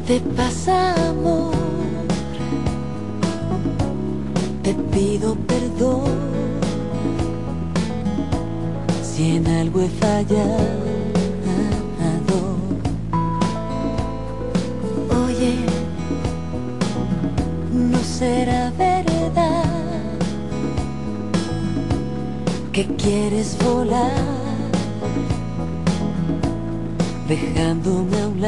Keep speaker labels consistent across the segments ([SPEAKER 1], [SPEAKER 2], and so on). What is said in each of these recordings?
[SPEAKER 1] te pasa, amor? Te pido perdón si en algo he fallado. Oye, ¿no será verdad que quieres volar dejándome a un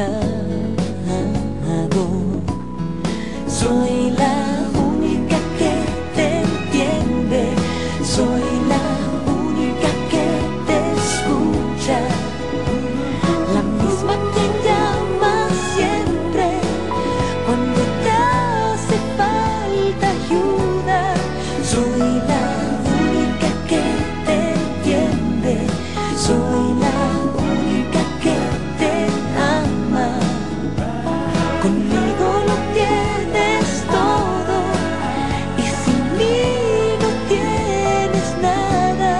[SPEAKER 1] lado? Soy la única que te entiende, soy la única que te escucha, la misma que llama siempre cuando te hace falta ayuda. Soy la única que te entiende, soy la única que te ama. Conmigo lo tienes todo y sin mí no tienes nada.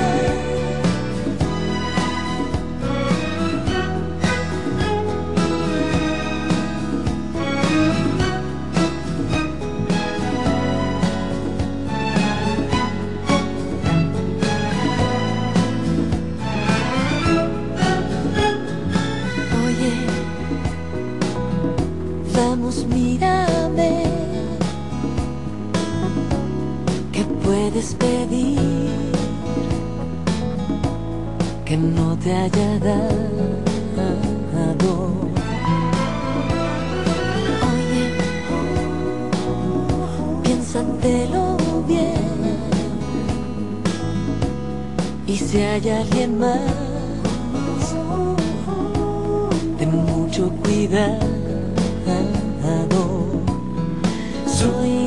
[SPEAKER 1] Oye, vamos, mírame, ¿qué puedes pedir que no te haya dado? Oye, piénsatelo bien, y si hay alguien más, ten mucho cuidado. Soy